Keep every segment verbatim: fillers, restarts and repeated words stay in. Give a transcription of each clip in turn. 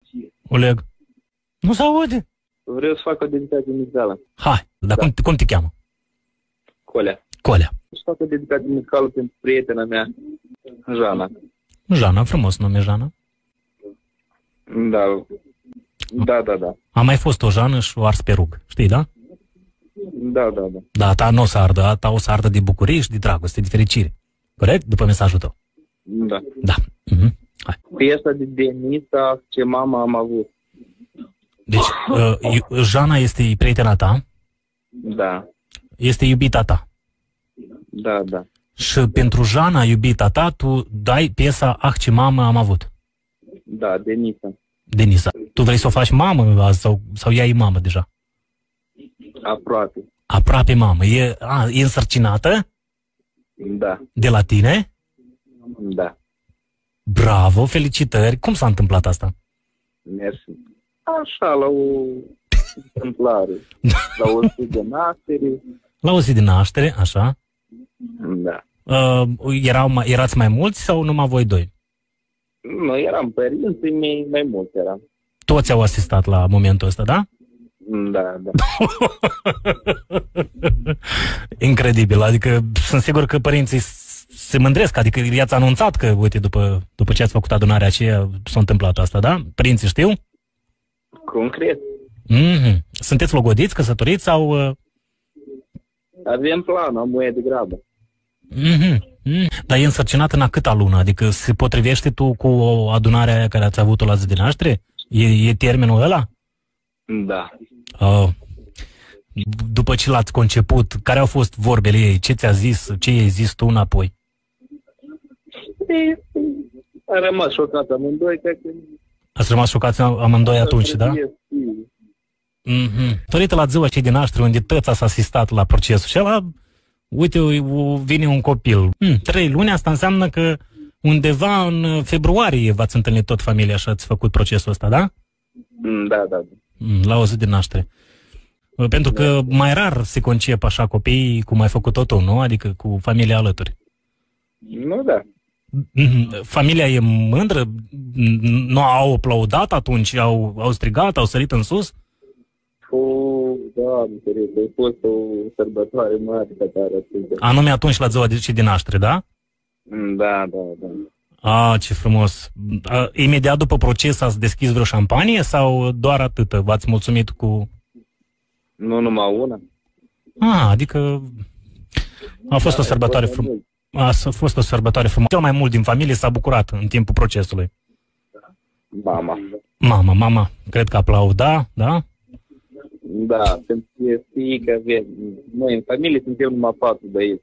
Oleg. Nu se aude? Vreau să fac o dedicație muzicală. Hai, dar Da. cum, cum te cheamă? Colea. Colea. Să fac o dedicație muzicală pentru prietena mea, Jana. Jana, frumos nume, Jana. Da. Da, da, da. A mai fost o Jană și o ars pe rug, știi, da? Da, da, da. Da, a ta nu o să ardă, a ta o să ardă de bucurie și de dragoste, de fericire. Corect? După mesajul tău. Da. Da. Mhm. Hai. Piesa de Denisa, ce mama am avut. Deci, uh, Jana este prietena ta, Da. este iubita ta. Da, da. Și pentru Jana, iubita ta, tu dai piesa Ah, ce mamă am avut. Da, Denisa. Denisa. Tu vrei să o faci mamă azi sau, sau ea e mamă deja? Aproape. Aproape mamă. E, a, e însărcinată Da. de la tine? Da. Bravo, felicitări. Cum s-a întâmplat asta? Mersi. Așa, la o întâmplare. La o zi de naștere. La o zi de naștere, așa. Da. Uh, erau, mai- erați mai mulți sau numai voi doi? Noi eram părinții mei, mai mult eram. Toți au asistat la momentul ăsta, da? Da, da. Incredibil, adică sunt sigur că părinții s- se mândresc, adică i-ați anunțat că, uite, după, după ce ați făcut adunarea aceea, s-a întâmplat asta, da? Părinții știu? Concret. Mm-hmm. Sunteți logodiți, căsătoriți sau... Uh... Avem plan, am muie de grabă. Mm-hmm. Mm. Dar e însărcinată în a câta lună? Adică se potrivește tu cu o adunare aia care ați avut-o la zi de naștere? E, e termenul ăla? Da. Uh, după ce l-ați conceput, care au fost vorbele ei? Ce ți-a zis? Ce i-ai zis tu înapoi? E, a rămas șocat amândoi, cred că... Ați rămas șocați amândoi atunci, da? Mm-hmm. Tărită la ziua și de naștere, unde tăți ați asistat la procesul și ăla, uite, o- vine un copil. Mm, trei luni, asta înseamnă că undeva în februarie v-ați întâlnit tot familia și ați făcut procesul ăsta, da? Da, da, da. Mm, la o zi de naștere. Pentru că mai rar se concep așa copiii cum ai făcut-o tu, nu? Adică cu familia alături. Nu, da. Mhm. Familia e mândră? Nu au aplaudat atunci? Au, au strigat? Au sărit în sus? O, da, înțeleg, a fost o sărbătoare mare pe care atunci. Anume atunci la ziua de și de naștere, da? Da, da, da. A, ce frumos. A, imediat după proces ați deschis vreo șampanie sau doar atât? V-ați mulțumit cu... Nu numai una. A, adică a fost o sărbătoare frumoasă. A s- fost o sărbătoare frumoasă. Cel mai mult din familie s-a bucurat în timpul procesului. Mama. Mama, mama, cred că aplauda, da? Da, pentru că fiica avem. Noi în familie suntem numai patru băieți.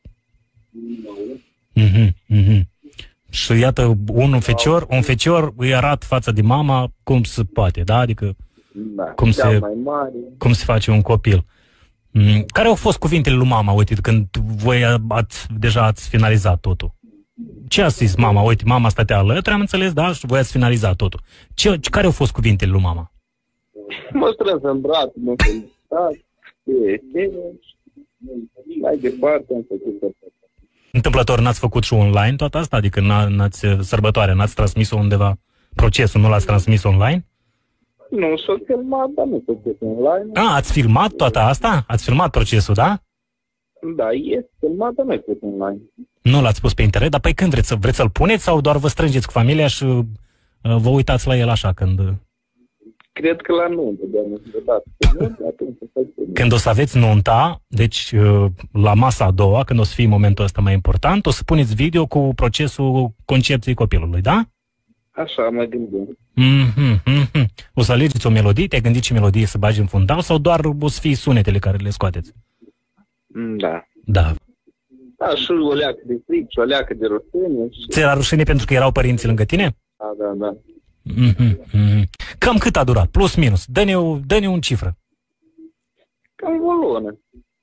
Mhm, mhm. Și iată, un fecior, un fecior îi arată față de mama cum se poate, da? Adică Da, Cum cea se- mai mare. cum se face un copil. Mm, Care au fost cuvintele lui mama, uite, când voi ați, deja ați finalizat totul? Ce a zis mama? Uite, mama stătea alături, am înțeles, da? Și voi ați finalizat totul. Ce, care au fost cuvintele lui mama? Mă strâns în braț, mă felicitat. E, e, mai departe am făcut tot. Întâmplător n-ați făcut și online toată asta? Adică n-a- n-ați sărbătoare, n-ați transmis-o undeva procesul, nu l-ați transmis online? Nu s-a filmat, dar nu s-a făcut online. A, ați filmat toată asta? Ați filmat procesul, da? Da, este filmat, dar nu e făcut online. Nu l-ați pus pe internet, dar pe când vreți, să- vreți să-l puneți sau doar vă strângeți cu familia și uh, vă uitați la el așa când... uh, Cred că la nuntă, doamne, de dată. Nuntă, atunci să facem. Când o să aveți nunta, deci uh, la masa a doua, când o să fie momentul ăsta mai important, o să puneți video cu procesul concepției copilului, da? Așa mă gândim. Mm-hmm, mm-hmm. O să alegeți o melodie, te-ai gândit ce melodie să bagi în fundal sau doar o să fie sunetele care le scoateți? Da. Da. Da, și o leacă de fric, și o leacă de rușine. Și... Ți era rușine pentru că erau părinții lângă tine? Da, da, da. Mm-hmm, mm-hmm. Cam cât a durat? Plus, minus. Dă-ne, o, dă-ne un cifră. Cam o lună.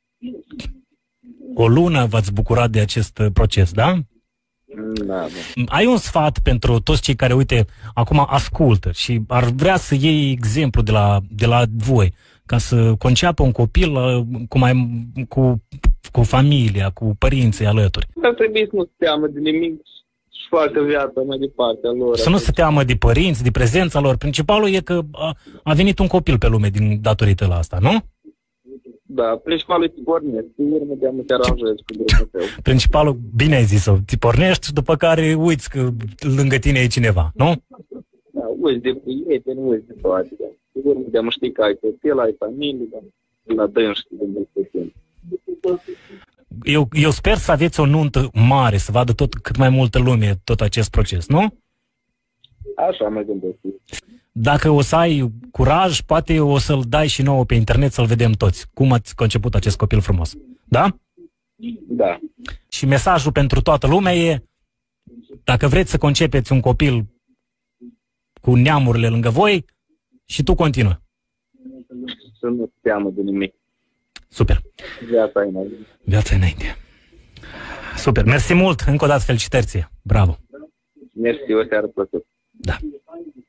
O lună v-ați bucurat de acest uh, proces, da? Da, da. Ai un sfat pentru toți cei care, uite, acum ascultă și ar vrea să iei exemplu de la, de la voi, ca să conceapă un copil uh, cu, mai, cu, cu familia, cu părinții alături. Dar trebuie să nu se teamă de nimic și facă viața mai departe a lor. Să nu se teamă de părinți, de prezența lor. Principalul e că a, a venit un copil pe lume din datorită la asta, nu? Da, principalul e să pornesc. Sigur, mă te-am te aranjezi cu drumul tău. Principalul, bine ai zis-o, ți pornești și după care uiți că lângă tine e cineva, nu? Da, uiți de prieteni, uiți de toate. Da. Sigur, mă te-am ști că ai copil, ai familie, da. La dânși de mult timp. Eu, eu sper să aveți o nuntă mare, să vadă tot cât mai multă lume tot acest proces, nu? Așa mă gândesc. Dacă o să ai curaj, poate o să-l dai și nouă pe internet să-l vedem toți. Cum ați conceput acest copil frumos. Da? Da. Și mesajul pentru toată lumea e: dacă vreți să concepeți un copil cu neamurile lângă voi, și tu continuă. Să nu te teamă de nimic. Super. Viața înainte. Viața înainte. Super. Mersi mult. Încă o dată felicitări ție. Bravo. Mersi, o seară plăcută. Da.